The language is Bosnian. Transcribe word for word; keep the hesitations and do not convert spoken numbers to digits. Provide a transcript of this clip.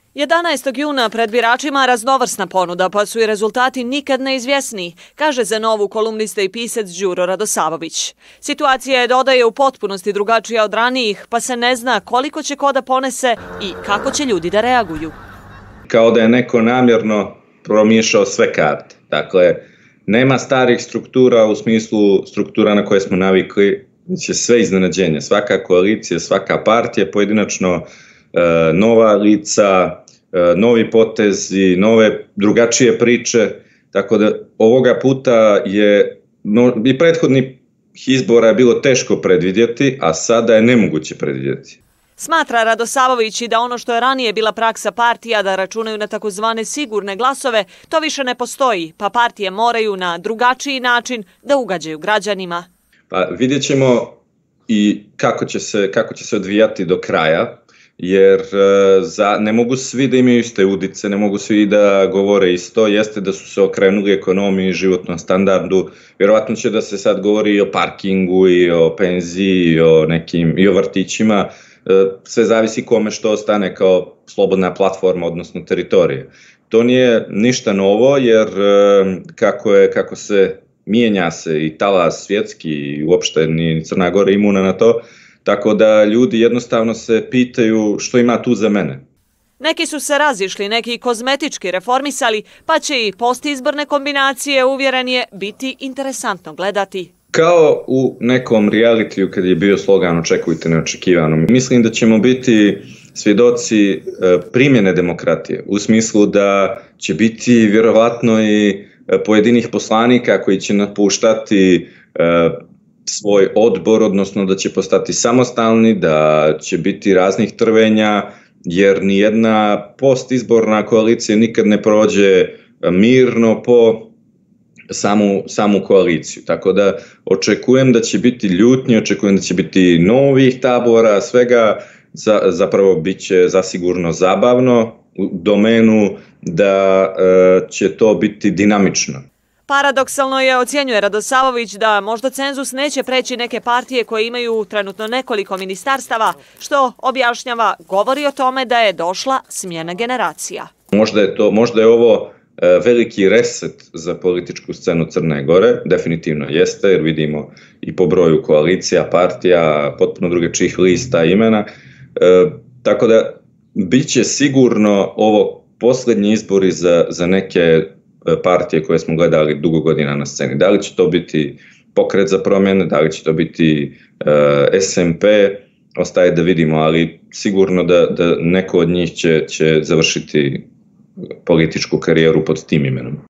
jedanaestog juna pred biračima raznovrsna ponuda, pa su i rezultati nikad neizvjesniji, kaže za Novu kolumnista i pisac Đuro Radosavović. Situacija je, dodaje, u potpunosti drugačija od ranijih, pa se ne zna koliko će ko da ponese i kako će ljudi da reaguju. Kao da je neko namjerno promiješao sve karte. Dakle, nema starih struktura u smislu struktura na koje smo navikli, već je sve iznenađenje. Svaka koalicija, svaka partija, pojedinačno nova lica, novi potezi, nove drugačije priče, tako da ovoga puta je i prethodnih izbora je bilo teško predvidjeti, a sada je nemoguće predvidjeti. Smatra Radosavović i da ono što je ranije bila praksa partija da računaju na takozvane sigurne glasove, to više ne postoji, pa partije moraju na drugačiji način da ugađaju građanima. Pa vidjet ćemo i kako će se, kako će se odvijati do kraja, jer za, ne mogu svi da imaju iste udice, ne mogu svi da govore isto, jeste da su se okrenuli ekonomiji, životnom standardu, vjerovatno će da se sad govori i o parkingu, i o penziji, i o, nekim, i o vrtićima, sve zavisi kome što ostane kao slobodna platforma, odnosno teritorije. To nije ništa novo, jer kako, je, kako se mijenja se i talas svjetski i uopšte ni Crna Gora imuna na to, tako da ljudi jednostavno se pitaju što ima tu za mene. Neki su se razišli, neki kozmetički reformisali, pa će i postizborne kombinacije, uvjeren je, biti interesantno gledati. Kao u nekom realitiju kad je bio slogan očekujte neočekivano. Mislim da ćemo biti svjedoci primjene demokratije, u smislu da će biti vjerovatno i pojedinih poslanika koji će napuštati svoj odbor, odnosno da će postati samostalni, da će biti raznih trvenja, jer nijedna postizborna koalicija nikad ne prođe mirno po samu, samu koaliciju. Tako da očekujem da će biti ljutnje, očekujem da će biti novih tabora, svega, za, zapravo bit će zasigurno zabavno u domenu da e, će to biti dinamično. Paradoksalno je, ocjenjuje Radosavović, da možda cenzus neće preći neke partije koje imaju trenutno nekoliko ministarstava, što objašnjava, govori o tome da je došla smjena generacija. Možda je, to, možda je ovo veliki reset za političku scenu Crne Gore, definitivno jeste, jer vidimo i po broju koalicija, partija, potpuno drugačijih lista imena, e, tako da bit će sigurno ovo posljednji izbori za, za neke partije koje smo gledali dugo godina na sceni. Da li će to biti Pokret za promjene, da li će to biti uh, S M P, ostaje da vidimo, ali sigurno da, da neko od njih će, će završiti političku karijeru pod tim imenom.